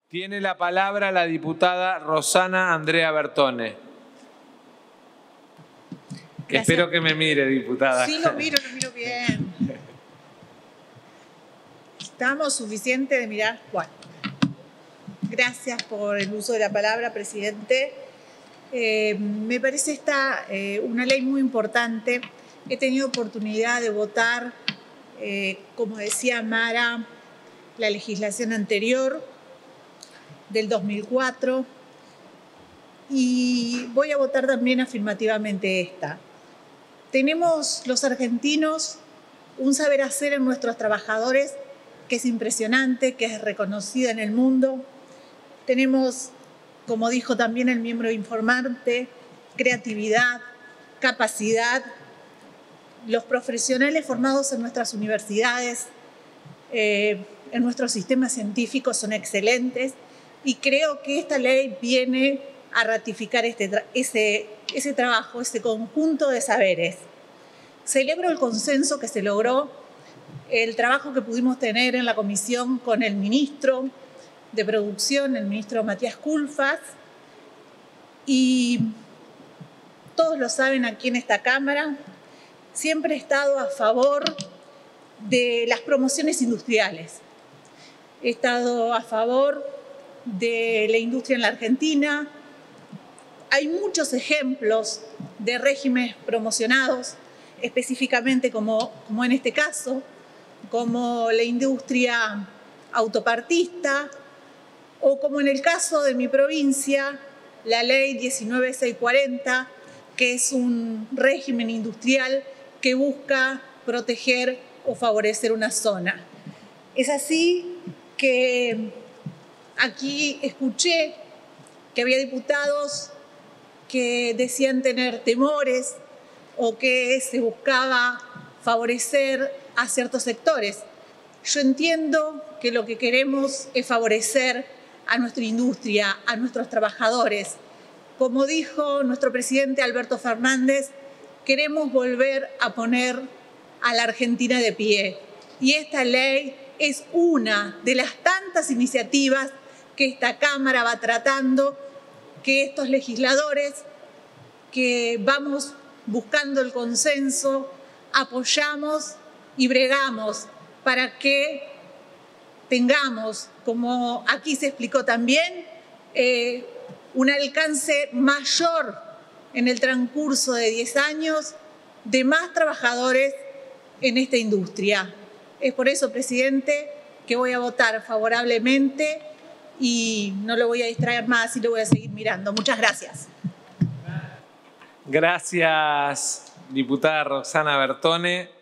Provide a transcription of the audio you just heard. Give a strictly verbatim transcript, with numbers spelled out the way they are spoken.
Tiene la palabra la diputada Rosana Andrea Bertone. Gracias. Espero que me mire, diputada. Sí, lo miro, lo miro bien. ¿Estamos suficientes de mirar? Bueno. Gracias por el uso de la palabra, presidente. Eh, me parece esta eh, una ley muy importante. He tenido oportunidad de votar, eh, como decía Mara, la legislación anterior del dos mil cuatro y voy a votar también afirmativamente esta. Tenemos los argentinos un saber hacer en nuestros trabajadores que es impresionante, que es reconocido en el mundo. Tenemos, como dijo también el miembro informante, creatividad, capacidad. Los profesionales formados en nuestras universidades, eh, en nuestros sistemas científicos son excelentes y creo que esta ley viene a ratificar este tra ese, ese trabajo, ese conjunto de saberes. Celebro el consenso que se logró, el trabajo que pudimos tener en la comisión con el ministro de Producción, el ministro Matías Culfas, y todos lo saben aquí en esta Cámara, siempre he estado a favor de las promociones industriales. He estado a favor de la industria en la Argentina. Hay muchos ejemplos de regímenes promocionados, específicamente como, como en este caso, como la industria autopartista, o como en el caso de mi provincia, la ley diecinueve mil seiscientos cuarenta, que es un régimen industrial que busca proteger o favorecer una zona. Es así que aquí escuché que había diputados que decían tener temores o que se buscaba favorecer a ciertos sectores. Yo entiendo que lo que queremos es favorecer a nuestra industria, a nuestros trabajadores. Como dijo nuestro presidente Alberto Fernández, queremos volver a poner a la Argentina de pie. Y esta ley es una de las tantas iniciativas que esta Cámara va tratando, que estos legisladores, que vamos buscando el consenso, apoyamos y bregamos para que tengamos, como aquí se explicó también, eh, un alcance mayor en el transcurso de diez años de más trabajadores en esta industria. Es por eso, presidente, que voy a votar favorablemente y no lo voy a distraer más y lo voy a seguir mirando. Muchas gracias. Gracias, diputada Rosana Bertone.